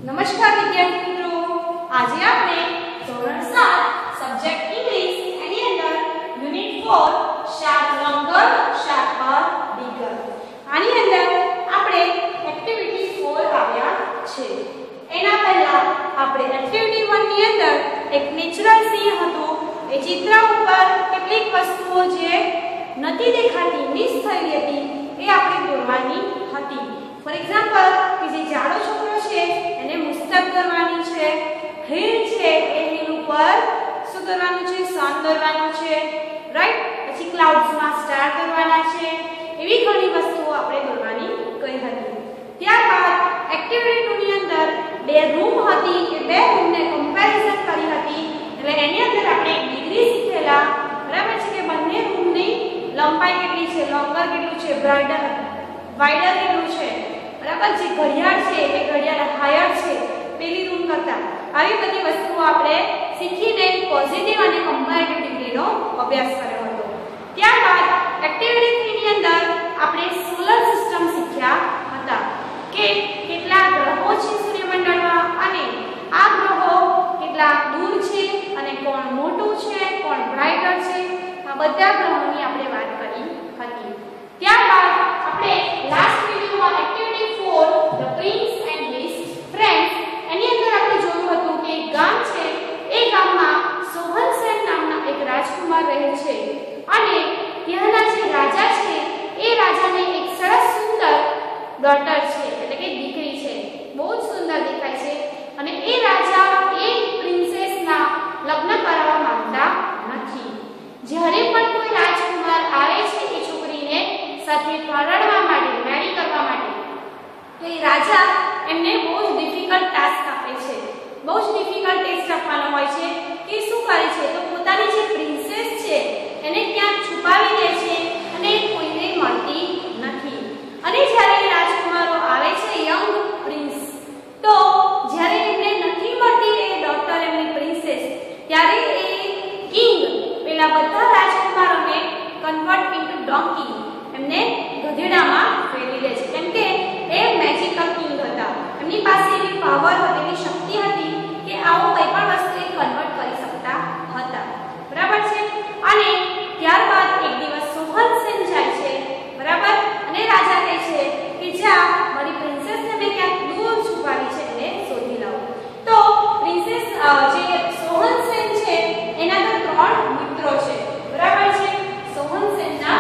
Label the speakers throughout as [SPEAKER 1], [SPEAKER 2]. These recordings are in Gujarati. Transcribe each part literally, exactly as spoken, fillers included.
[SPEAKER 1] નમસ્કાર વિદ્યાર્થી મિત્રો, આજે આપણે ધોરણ સાત સબ્જેક્ટ ઇંગ્લિશ એની અંદર યુનિટ ચાર શાર્પ લોંગર શાર્પર બિગર આની અંદર આપણે એક્ટિવિટી ચાર આવ્યા છે। એના પહેલા આપણે એક્ટિવિટી એક ની અંદર એક નેચરલ સીન હતું, એ ચિત્ર ઉપર કેટલીક વસ્તુઓ જે નથી દેખાતી મિસ થયેલી હતી એ આપણે દોરવાની હતી। ફોર એક્ઝામ્પલ કે જે જાડો છોકરો છે એને મુસ્તક કરવાની છે, હિલ છે એ હિલ ઉપર શું કરવાનું છે, સન દોરવાનું છે, રાઈટ। પછી ક્લાઉડ્સ માં સ્ટાર દોરવાના છે, એવી ઘણી વસ્તુઓ આપણે દોરવાની કહી હતી। ત્યારબાદ એક્ટિવિટી બે ની અંદર બે રૂમ હતી, એ બે રૂમને કમ્પેરિઝન કરી હતી, એટલે એની અંદર આપણે ડિગ્રી શીખેલા, બરાબર છે, કે બંને રૂમની લંબાઈ કેટલી છે, લોંગર કેટલું છે, બ્રાઇડર વાઇડર કેટલું છે, બરાબર છે, ઘડિયાળ છે એ ઘડિયાળ હાયર છે પેલી રૂમ કરતા, આવી બધી વસ્તુઓ આપણે શીખીને પોઝિટિવ અને કમ્પેરેટિવ ડિગ્રીનો અભ્યાસ કર્યો હતો। ત્યારબાદ એક્ટિવિટી ત્રણ ની અંદર આપણે સોલર સિસ્ટમ શીખ્યા હતા કે કેટલા ગ્રહો છે સૂર્યમંડળમાં અને આ ગ્રહો કેટલા દૂર છે અને કોણ મોટું છે, કોણ બ્રાઇટર છે, આ બધા ગ્રહોની આપણે વાત કરી હતી। ત્યારબાદ આપણે લાસ્ટ વિડિયોમાં એક્ટિવિટી ચાર the prince and his friends એની અંદર આપણે જોયું હતું કે એક ગામ છે, એ ગામમાં સોહનસેન નામના એક રાજકુમાર રહે છે અને ત્યાંના જે રાજા છે એ રાજાને એક સરસ સુંદર ડોટર છે, એટલે કે દીકરી છે, બહુ જ સુંદર દેખાય છે અને એ રાજા એ પ્રિન્સેસના લગ્ન કરાવવા માંગતા નથી। જ્યારે પણ કોઈ રાજકુમાર આવે છે એ છોકરીને સાથે પરણવા માટે, મેરી કરવા માટે, તો એ રાજા એમને બહુ જ ડિફિકલ્ટ ટાસ્ક આપે છે, બહુ જ ડિફિકલ્ટ ટેસ્ટ આપવાનો હોય છે કે શું કરે છે તો પોતાની જે પ્રિન્સેસ છે એને ક્યાંક છુપાવી દે છે અને કોઈને મળતી નથી। અને જ્યારે રાજકુમારો આવે છે યંગ પ્રિન્સ, તો જ્યારે એમને નથી મળતી એ ડોટર એમની પ્રિન્સેસ, ત્યારે એ કિંગ પેલા બધા રાજકુમારોને કન્વર્ટ ઇન્ટુ ડોંકી, એમને ગધેડામાં ફેરવી લે છે, કેમ કે એ મેજિકલ કિંગ હતા, એમની પાસે એવી પાવર હતી, એવી શક્તિ હતી કે આવો કોઈ પણ વસ્તુ એ કન્વર્ટ કરી શકતા હતા, બરાબર છે। અને ત્યારબાદ એક દિવસ સોહનસેન જાય છે, બરાબર, અને રાજા કહે છે કે જા મારી પ્રિન્સેસને મેં ક્યાંક દૂર છુપાવી છે, એને શોધી લાવો। તો પ્રિન્સેસ જે સોહનસેન છે એના તો ત્રણ મિત્રો છે, બરાબર છે, સોહનસેનના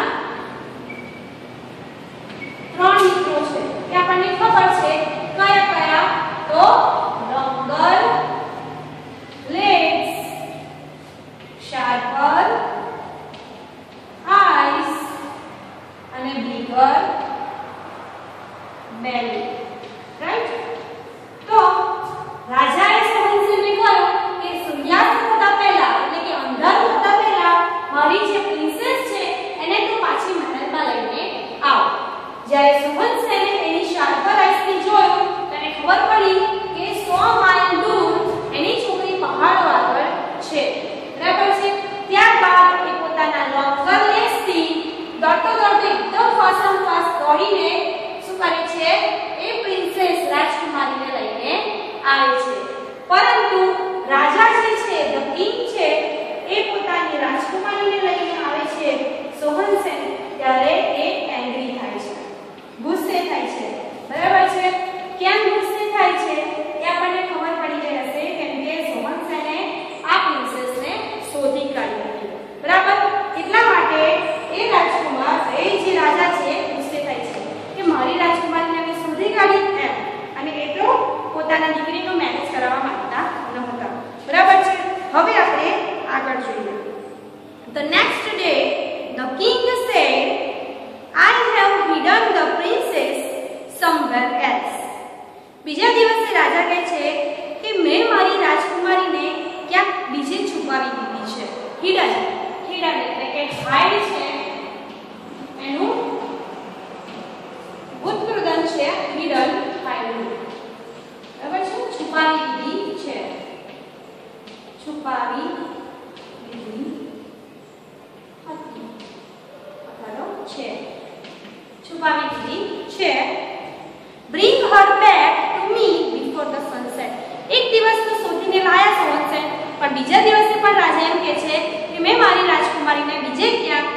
[SPEAKER 1] ત્રણ મિત્રો છે, કે આપણને ખબર છે કયા કયા, તો લોંગર, લેગ્સ, શાર્પર આઈસ અને બિગર બેલી, રાઈટ। તો રાજાએ સોહનસેનને કહ્યું કે સૂર્યાસ્ત થતા પહેલા, એટલે કે અંધારું થતા પહેલા મારી જે પ્રિન્સેસ છે એને તું પાછી મહેલમાં લઈને આવ। જ્યારે સોહનસેને એની શાર્પર આઈસથી જોયું, તેને ખબર પડી કે સો માઇલ દૂર એની છોકરી પહાડો આગળ છે, બરાબર છે। ત્યારબાદ એ પોતાના લોંગર લેગ્સથી દોડતો દોડતો એકદમ ફાસ્ટ ફાસ્ટ દોડીને શું કરે છે, એ પ્રિન્સેસ રાજકુમારીને લઈને આવે છે। પરંતુ રાજા જે છે, ધ કિંગ છે, એ પોતાની રાજકુમારીને લઈને આવે છે સોહનસેન, ત્યારે એ એંગ્રી થાય છે, ગુસ્સે થાય છે, બરાબર છે। કેમ ગુસ્સે થાય છે એ આપણને ખબર પડી ગઈ હશે, કેમ કે સોહનસેને આ પ્રિન્સેસને શોધી કાઢી હતી, બરાબર। એટલા માટે એ રાજકુમાર, એ જે રાજા છે ગુસ્સે થાય છે કે મારી રાજકુમારીને મેં શોધી કાઢી એમ, અને એ તો પોતાના દીકરીનો મેરેજ કરાવવા માંગતા નહોતા, બરાબર છે। હવે આપણે આગળ જોઈએ। The next day the king said, I have hidden the princess somewhere else. બીજા દિવસે રાજા કહે છે કે મેં મારી રાજકુમારીને ક્યાંક બીજે છુપાવી દીધી છે। હિડન, હિડન એટલે કે હાઇડ છે, એનું ઉત્કૃદન છે હિડન, હાઇડ, બરાબર છે, છુપાવી દીધી છે, છુપાવી દીધી હતી અથવા છે, છુપાવી દીધી છે। Bring her back to me before the sunset.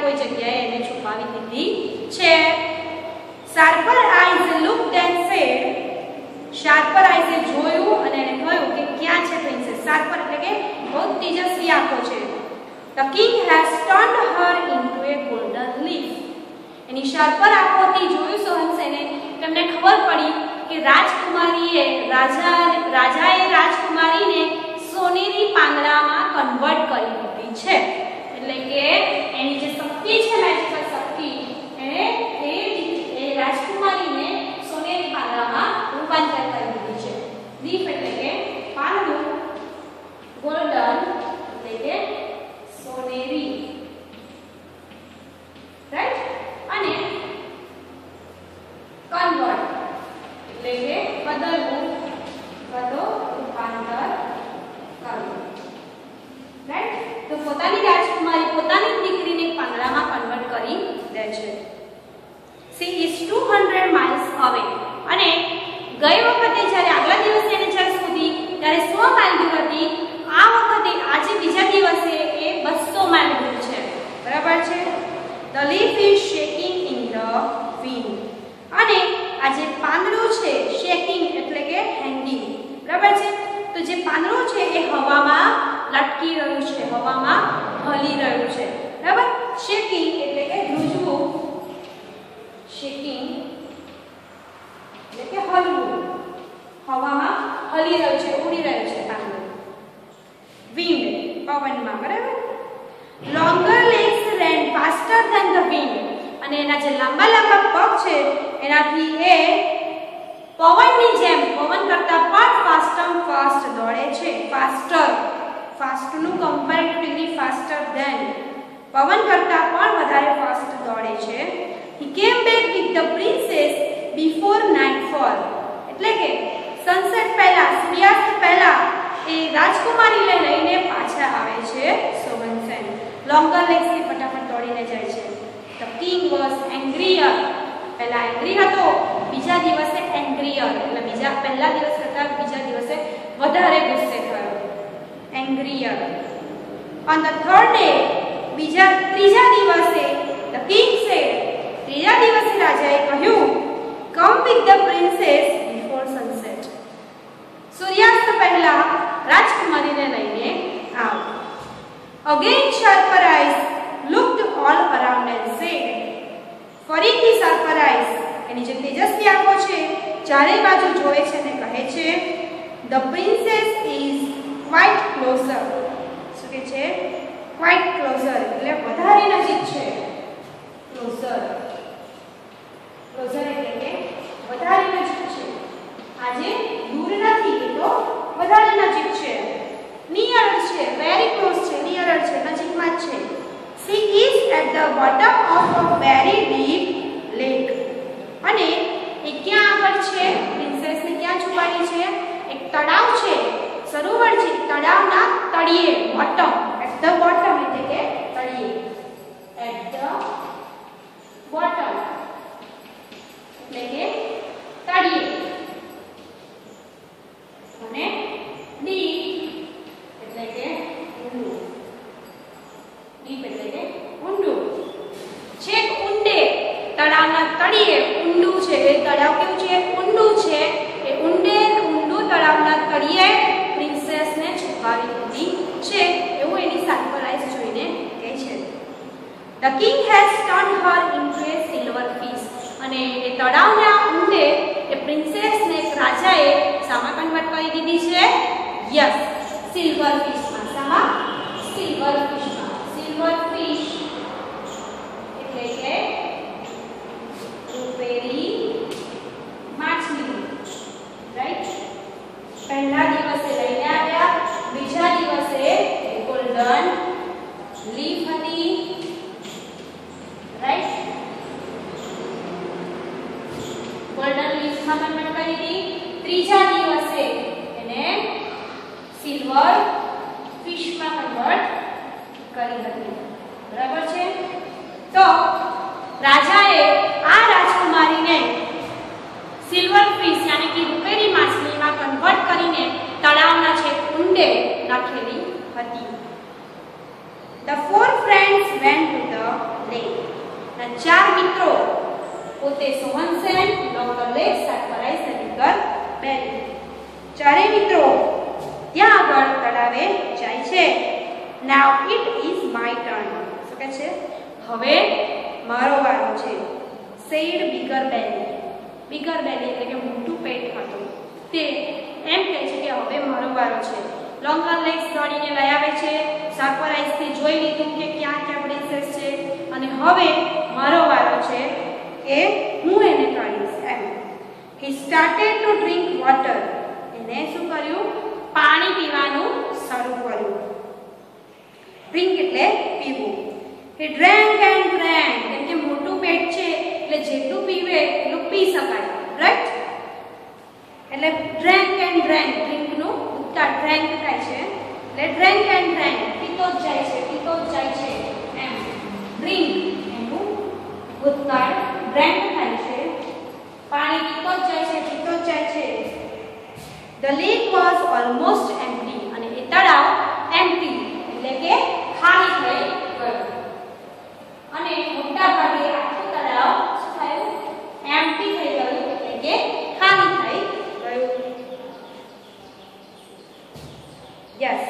[SPEAKER 1] કોઈ જગ્યાએ એને છુપાવી દીધી છે. Sharper eyes looked and said, sharper આઈઝે જોયું અને એને કહ્યું કે ક્યાં છે પ્રિન્સેસ. શાર્પર એટલે કે બહુ તેજસ્વી આંખો છે. The king has turned her into a golden leaf. એની શાર્પર આંખોથી જોયું સોહનસેને, તેમને ખબર પડી કે રાજકુમારીએ રાજા રાજાએ રાજકુમારીને સોનેરી પાંદડામાં કન્વર્ટ કરી દીધી છે. એટલે કે એની જે શક્તિ છે, મેજિકલ શક્તિ, એને એ એ રાજકુમારીને સોનેરી પાંદડામાં રૂપાંતર કરી દીધી છે. લીફ એટલે કે પાંદડું, ગોલ્ડન એટલે કે સોનેરી, રાઈટ, અને કન્વર્ટ એટલે કે બદલવું, બદલો, રૂપાંતર કરવું, રાઈટ. તો પોતાની રાજકુમારી પોતાની દીકરીને પાંદડામાં કન્વર્ટ કરી દે છે. Sea is two hundred miles away, અને ગઈ વખતે જ્યારે આગલા દિવસે એને જળ શોધી ત્યારે સો માઇલ દૂર હતી. આ વખતે આજે બીજા દિવસે એ બસો માઇલ દૂર છે. બરાબર છે. The leaf is shaking in the wind. અને આ જે પાંદડું છે, શેકિંગ એટલે કે હેંગિંગ, બરાબર છે. તો જે પાંદડું છે એ હવામાં લટકી રહ્યું છે, હવામાં હલી રહ્યું છે, બરાબર. શેકિંગ એટલે કે ધ્રુજવું, શેકિંગ એટલે કે હલવું, હવામાં હલી રહ્યું છે, ઉડી રહ્યું છે પાંદડું. વિન્ડ પવનમાં, બરાબર. Longer legs ran faster than the wind. અને એના જે લાંબા લાંબા પગ છે એનાથી એ પવનની જેમ, પવન કરતા પણ ફાસ્ટર ફાસ્ટ દોડે છે. ફાસ્ટર, ફાસ્ટ નું કમ્પેરેટિવલી ફાસ્ટર ધેન, પવન કરતા પણ વધારે ફાસ્ટ દોડે છે. He came back with the princess before nightfall. એટલે કે સનસેટ પહેલા, સૂર્યાસ્ત પહેલા એ રાજકુમારીને લઈને પાછા આવે છે સોહનસેન. લોંગર લેગ્સ થી ફટાફટ દોડીને જાય છે. The king was angrier. પહેલા એંગ્રી હતો, બીજા દિવસે એંગ્રીયર, એટલે બીજા પહેલા દિવસ કરતા બીજા દિવસે વધારે ગુસ્સે થયો. એંગ્રીયર. On the third day, બીજા ત્રીજા દિવસે the king said, ત્રીજા દિવસે રાજાએ કહ્યું, come with the princess before sunset. સૂર્યાસ્ત પહેલા રાજકુમારીને લઈને આવો. Again sharper eyes looked all around and said, ફરીથી sharper eyes, એની જે તેજસ્વી આંખો છે ચારે બાજુ જોવે છે અને કહે છે, the princess is quite closer. શું કહે છે? quite closer એટલે વધારે નજીક છે. closer, closer એટલે કે વધારે નજીક છે. આજે દૂર નથી, તો વધારે નજીક છે. નિયર છે, વેરી ક્લોઝ છે, નિયર છે, નજીકમાં જ છે. She is at the bottom of a very deep lake. અને એ ક્યાં આગળ છે? પ્રિન્સેસ ને ક્યાં છુપાવી છે? એક તળાવ છે, સરોવર છે, તળાવના તળિયે, બોટમ, at the bottom એટલે કે તળિયે, at the bottom એટલે કે તળિયે, અને deep એટલે કે ઊંડું, deep એટલે કે ઊંડું. છેક ઊંડે, તળાવના તળિયે ઊંડું છે. એ તળાવ કેવું છે? ઊંડું છે. એ ઊંડે ઊંડું તળાવના તળિયે પ્રિન્સેસને છુપાવી દીધી છે, એવું એની શાર્પર આઈઝ જોઈને કહે છે. The king has turned her into a silver fish. અને એ તળાવના ઊંડે એ પ્રિન્સેસને રાજાએ શામાં કન્વર્ટ કરી દીધી છે? યસ, સિલ્વર ફિશમાં. શામાં? સિલ્વર ફિશમાં. સિલ્વર ફિશ એટલે કે રૂપેરી માછલી, રાઈટ. પહેલા દિવસે લઈને આવ્યા, બીજા દિવસે ગોલ્ડન લીફ હતી, રાઈટ. ગોલ્ડન લીફમાં કન્વર્ટ કરી હતી. ત્રીજા દિવસે એને સિલ્વર ફિશમાં કન્વર્ટ કરી હતી. બરાબર છે. તો રાજાએ આ રાજકુમારીને સિલ્વર ફિશ યાની કે રૂપેરી માછલીમાં કન્વર્ટ કરીને તળાવના છેક ઊંડે નાખેલી હતી. The four friends went to the lake. ચાર મિત્રો પોતે સોહનસેન, લોંગર લેક, સરપ્રાઈઝ અને બિગર બેલી. ચારે મિત્રો ત્યાં આગળ તળાવે જાય છે. Now it is my turn. શું કહે છે? હવે મારો વારો છે. Said bigger belly. Bigger belly એટલે કે મોટું પેટ હતું તે એમ કહે છે કે હવે મારો વારો છે. લોંગર લેગ્સ દોડીને લઈ આવે છે. સરપ્રાઈઝથી જોઈ લીધું કે ક્યાં ક્યાં પ્રિન્સેસ છે અને હવે મારો વારો છે કે હું એને કાઢીશ એમ. He started to drink water. એને શું કર્યું? પાણી પીવાનું શરૂ કર્યું. ડ્રિંક એટલે પીવું. He drank and drank. કેમ કે મોટું પેટ છે એટલે જેટલું પીવે એટલું પી શકાય, રાઈટ? એટલે ડ્રેન્ક એન્ડ ડ્રેન્ક, ડ્રિંકનું ઉત્તાર ડ્રેન્ક થાય છે એટલે ડ્રેન્ક એન્ડ ડ્રેન્ક, પીતો જ જાય છે પીતો જ જાય છે એમ. ડ્રિંક એનું ઉત્તાર ડ્રેન્ક થાય છે. પાણી પીતો જ જાય છે પીતો જ જાય છે. The lake was almost empty. અને એ તળાવ empty એટલે કે ખાલી થઈ ગયું. અને મોટા ભાગે આખું તળાવ શું થયું? empty થઈ ગયું એટલે કે ખાલી થઈ ગયું. યસ,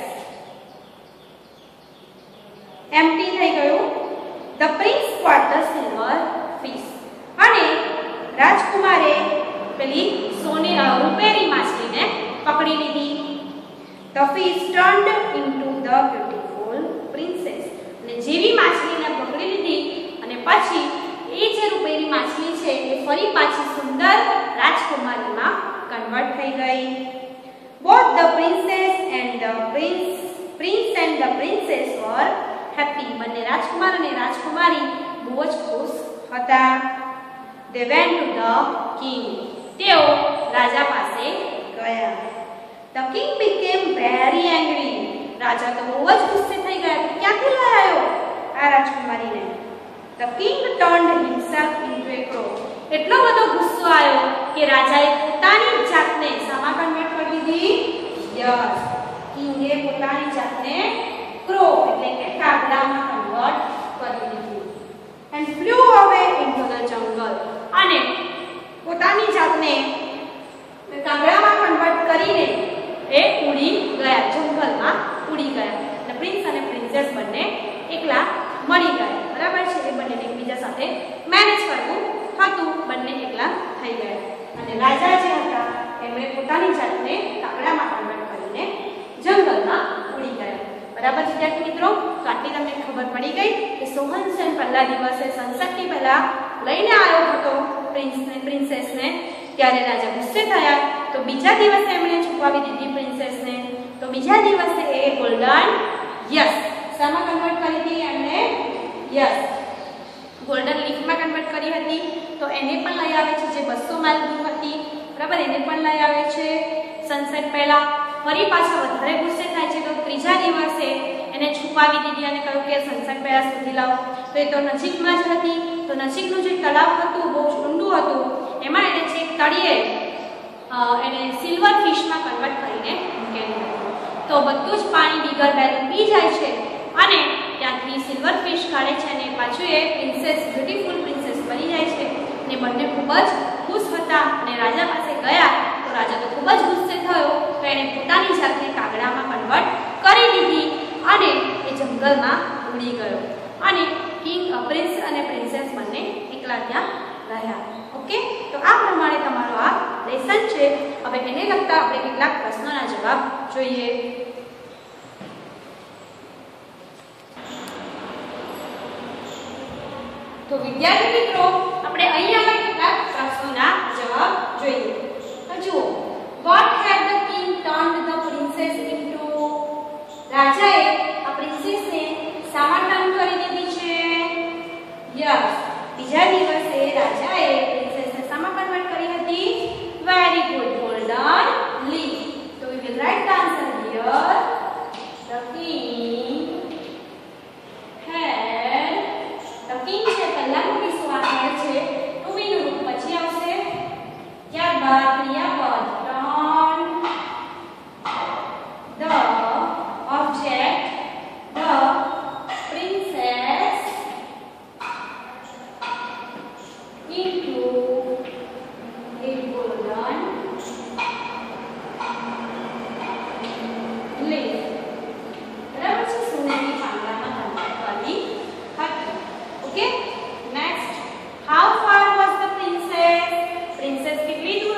[SPEAKER 1] empty થઈ ગયું. The prince caught the silver fish. અને રાજકુમારે પેલી સોને રૂપેરી માછલીને પકડી લીધી. The fish turned into the beautiful princess. અને જેવી માછલીને પકડી લીધી અને પછી એ જે રૂપેરી માછલી છે એ ફરી પાછી સુંદર રાજકુમારીમાં કન્વર્ટ થઈ ગઈ. Both the princess and the prince prince and the princess were happy. બંને રાજકુમાર અને રાજકુમારી બહુ જ ખુશ હતા. They went to the king. તેઓ રાજા પાસે ગયા. The king became very angry. રાજા તો બહુ જ ગુસ્સે થઈ ગયા. ક્યાંથી લઈ આવ્યો આ રાજકુમારીને? The king turned himself into a crow. એટલો બધો ગુસ્સો આવ્યો કે રાજાએ પોતાની જાતને શામાં કન્વર્ટ કરી દીધી? યસ, કિંગે પોતાની જાતને ક્રો એટલે કે કાગડામાં કન્વર્ટ કરી દીધી. And flew away into the jungle. અને પોતાની જાતને કાગડામાં કન્વર્ટ કરીને એ ઉડી ગયા, જંગલમાં ઉડી ગયા. અને પ્રિન્સ અને પ્રિન્સેસ બંને એકલા મળી ગયા. બરાબર છે? એ બંનેને એકબીજા સાથે મેનેજ કરવું હતું. બંને એકલા થઈ ગયા. અને રાજા જે હતા એમણે પોતાની જાતને કાગડામાં કન્વર્ટ કરીને જંગલમાં ઉડી ગયા. બરાબર છે વિદ્યાર્થી મિત્રો? તો આટલી તમને ખબર પડી ગઈ કે સોહનસેન પહેલા દિવસે સનસેટની પહેલા લઈને આવ્યો હતો પ્રિન્સને પ્રિન્સેસને. ત્યારે રાજા ગુસ્સે થયા તો બીજા દિવસે એમણે છુપાવી દીધી પ્રિન્સેસને. તો બીજા દિવસે એ ગોલ્ડન યસ શામાં કન્વર્ટ કરી હતી એમણે? યસ, ગોલ્ડન લીફમાં કન્વર્ટ કરી હતી. તો એને પણ લઈ આવે છે જે બસો માઇલ દૂર હતી. બરાબર, એને પણ લઈ આવે છે સનસેટ પહેલા. ફરી પાછા વધારે ગુસ્સે થાય છે તો ત્રીજા દિવસે એને છુપાવી દીધી અને કહ્યું કે સનસેટ પહેલા સુધી લાવો. તો એ તો નજીકમાં જ હતી. તો નજીકનું જે તળાવ હતું બહુ ઊંડું હતું એમાં એને છે તળિયે એને સિલ્વર ફિશમાં કન્વર્ટ કરીને મૂકેલું હતું. તો બધું જ પાણી બિગર બેલી પી જાય છે અને ત્યાંથી સિલ્વર ફિશ કાઢે છે અને પાછું એ પ્રિન્સેસ બ્યુટીફુલ પ્રિન્સેસ બની જાય છે. અને બંને ખૂબ જ ખુશ હતા અને રાજા પાસે ગયા તો રાજા તો ખૂબ જ ગુસ્સે થયો. તો એણે પોતાની જાતને કાગડામાં કન્વર્ટ કરી દીધી અને એ જંગલમાં ઉડી ગયો. અને કિંગ પ્રિન્સ અને પ્રિન્સેસ બંને એકલા ત્યાં રહ્યા. ઓકે, તો આ પ્રમાણે તમારો આ લેસન છે. હવે એને લગતા આપણે કેટલાક પ્રશ્નોના જવાબ જોઈએ. તો વિદ્યાર્થી મિત્રો આપણે અહીંયા આગળ કેટલાક પ્રશ્નોના જવાબ જોઈએ. તો જુઓ, what had the king turned the princess into? રાજાએ આ પ્રિન્સેસને શામાં ટર્ન કરી દીધી છે? યસ, બીજા દિવસે રાજાએ પ્રિન્સેસને શામાં કન્વર્ટ કરી હતી? Very good, golden leaf. તો we will write the answer here. The king had, the king છે પહેલા મૂકીશું આ છે ટુ બી નું રૂપ પછી આવશે ત્યારબાદ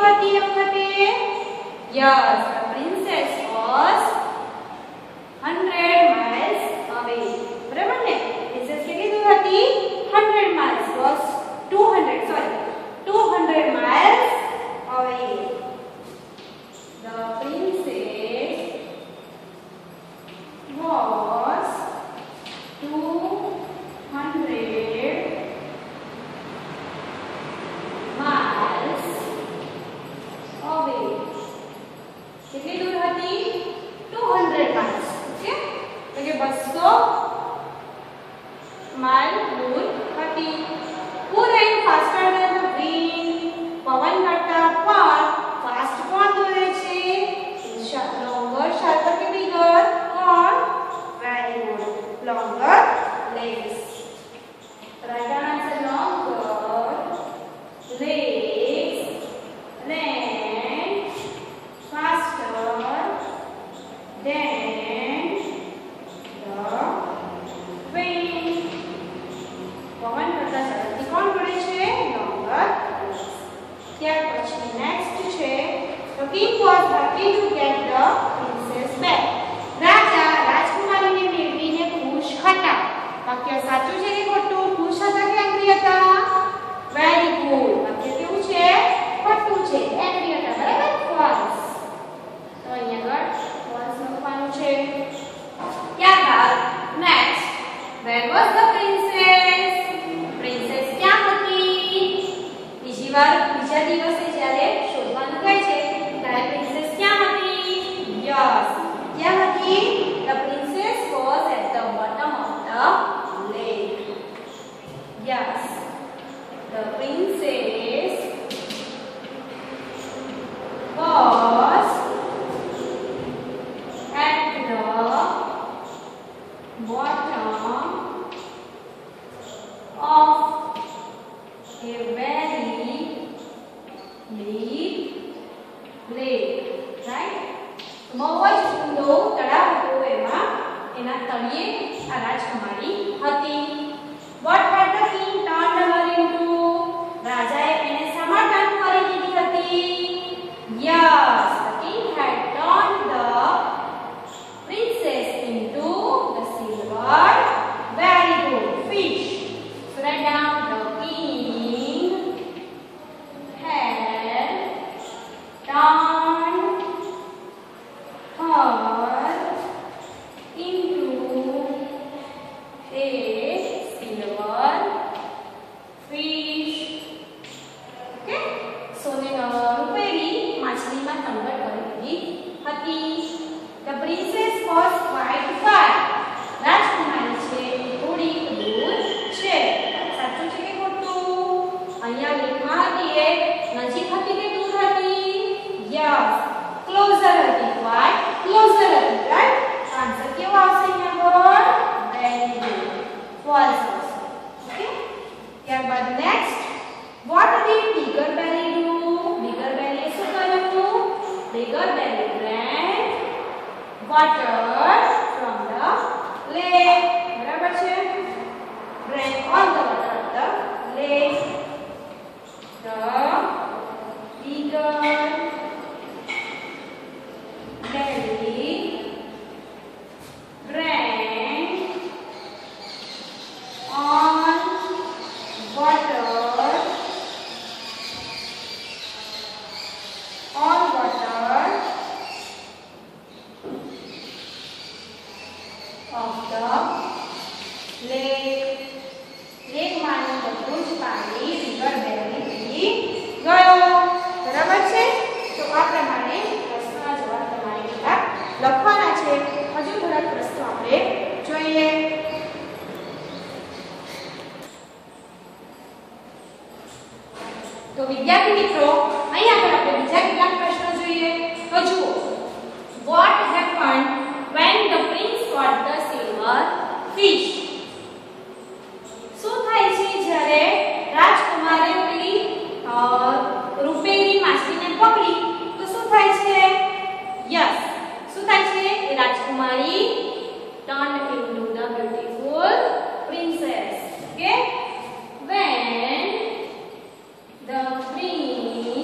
[SPEAKER 1] દૂર હતી એ વખતે? Yes, the princess was one hundred miles away. બરાબર ને? princess કેટલી દૂર હતી? one hundred miles was two hundred sorry two hundred miles away. The princess was two hundred miles away. કેટલી દૂર હતી? two hundred miles. ઓકે, તો કે two hundred માઇલ દૂર હતી. Who ran faster than the wind? પવન કરતા પણ ફાસ્ટ કોણ દોડે છે? longer, sharper કે bigger? કોણ? Very good. Longer legs. Right answer longer legs ran faster than the wind. પવન કરતા ઝડપથી કોણ દોડે છે? longer legs. ત્યાર પછી નેક્સ્ટ છે the king was happy to get the princess back. રાજા રાજકુમારીને મેળવીને ખુશ હતા. વાક્ય સાચું છે કે ખોટું? ખુશ હતા કે એંગ્રી હતા? Very good. વાક્ય કેવું છે? ખોટું છે, એંગ્રી હતા. બરાબર? ફોલ્સ. તો અહીંયા આગળ ફોલ્સ લખવાનું છે. ત્યારબાદ next where was the princess? princess ક્યાં હતી? બીજી વાર બીજા દિવસે જ્યારે શોધવાનું કહે છે ત્યારે princess ક્યાં હતી? યસ, ક્યાં હતી? The princess was at the bottom of the lake. Yes, the princess was at the bottom of a very deep lake. Right? બહુ જ ઊંડો તળાવ હતો, એમાં એના તળિયે આ રાજકુમારી હતી. What had the king turned her into? રાજાએ એને શામાં ટર્ન કરી દીધી હતી? Yes, the king had turned the princess into the silver, very good, fish. So write down the king had turned her into a silver fish. Okay, so ને રૂપેરી માછલીમાં કન્વર્ટ કરી દીધી હતી. The princess was quite far. રાજકુમારી છે એ થોડીક દૂર છે. સાચું છે કે ખોટું? અહીંયા લેખમાં હતી એ નજીક હતી કે દૂર હતી? યસ, ક્લોઝર હતી. quite closer હતી. રાઈટ? આન્સર કેવો આવશે અહીંયા આગળ? Very good. ફોલ્સ આવશે. ઓકે, ત્યારબાદ next what did bigger belly do? bigger belly શું કર્યું? bigger belly drank water from the lake. બરાબર છે? drank all the water of the lake. The bigger belly drank all water all water of the lake. lake માંનું બધું જ પાણી river belly પી ગયો. બરાબર છે? તો આ પ્રમાણે પ્રશ્નના જવાબ તમારે કેટલાક લખવાના છે. હજુ થોડાક પ્રશ્નો આપણે જોઈએ. તો વિદ્યાર્થી મિત્રો, અહીંયા આગળ આપણે બીજા કેટલાક પ્રશ્નો જોઈએ. તો જુઓ, what happened when the prince caught the silver fish? શું થાય છે જ્યારે રાજકુમારે પેલી રૂપેરી માછલીને પકડી તો શું થાય છે? યસ, શું થાય છે? એ રાજકુમારી turned into the beautiful princess. Okay, when the prince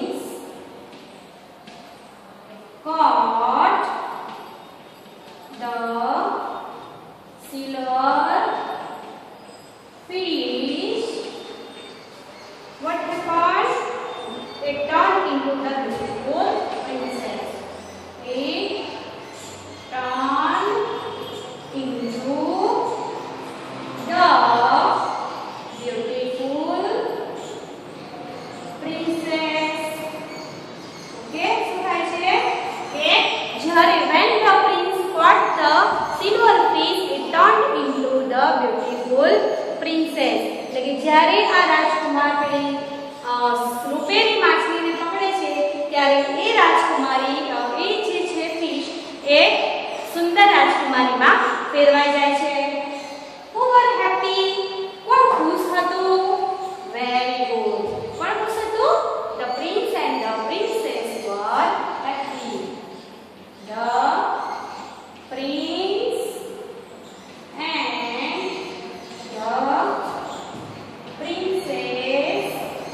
[SPEAKER 1] જ્યારે when the prince caught the silver fish it turned into the beautiful princess. એટલે કે જ્યારે આ રાજકુમાર પેલી રૂપેરી માછલીને પકડે છે ત્યારે એ રાજકુમારી એ જે છે ફિશ એ સુંદર રાજકુમારીમાં ફેરવાઈ જાય છે. Who were happy? કોણ ખુશ હતું? Very good. કોણ ખુશ હતું? The prince and the princess were happy. The prince and the princess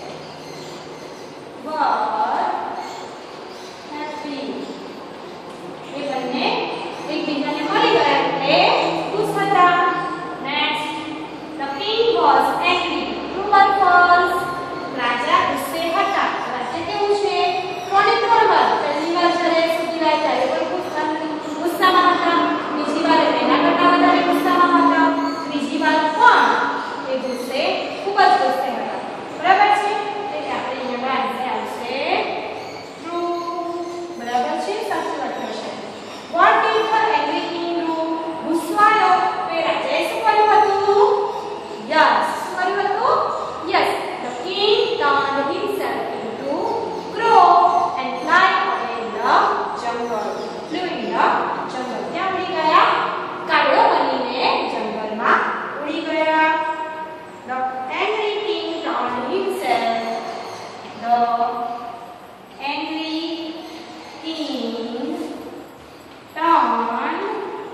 [SPEAKER 1] were happy. એ બંને એકબીજાને મળી ગયા એટલે ખુશ હતા. Next, the king was angry. True or false? રાજા ગુસ્સે હતા. રાજા કેવું છે? ત્રણે ત્રણ વાર. પહેલી વાર જ્યારે સુધી રાય ત્યારે પણ ગુસ્સામાં હતા. બીજી વાર એના કરતા વધારે ગુસ્સામાં હતા. ત્રીજી વાર પણ એ ગુસ્સે ખૂબ જ ગુસ્સે હતા. બરાબર છે? એટલે આપણે અહીંયા આન્સર આવશે ટ્રુ. બરાબર છે? સાચી વાત થશે. What did the angry king do? ગુસ્સાનો એ રાજાએ શું કર્યું હતું? Yes. શું કર્યું હતું? Yes. The king turned himself into crow and fly away in the jungle. Flew in the jungle. ત્યાં ઉડી ગયા. કાળો બનીને જંગલમાં ઉડી ગયા. The angry king turned himself. The angry king turned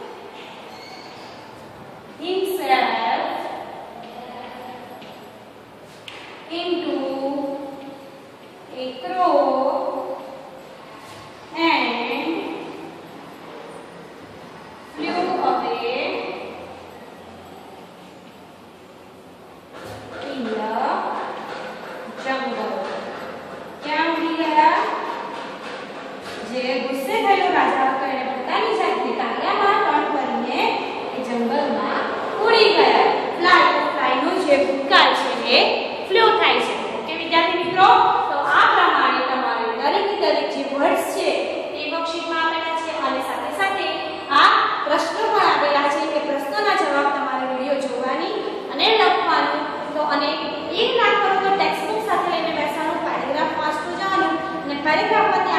[SPEAKER 1] himself into a crow and flew away in the jungle. ક્યાં ઉડી ગયા? જે ગુસ્સે થયેલો રાજા હતો એને પોતાની જાતને કાળિયામાં ટર્ન કરીને એ જંગલમાં ઉડી ગયા. ફ્લાય ફ્લાયનો જે ભૂતકાળ છે એ ફ્લો થાય છે. ઓકે વિદ્યાર્થી મિત્રો, તો આ પ્રમાણે તમારે દરેક દરેક જે વર્ડ્સ છે તે વર્કશીટમાં આપેલા છે અને સાથે સાથે આ પ્રશ્નો પણ આપેલા છે. એ પ્રશ્નોના જવાબ તમારે વિડિયો જોવાની અને લખવાનું. તો અને એક ના કરો તો ટેક્સ્ટ બુક સાથે લઈને બેસવાનું, પેરેગ્રાફ વાંચતું જવાનું અને પેરેગ્રાફમાં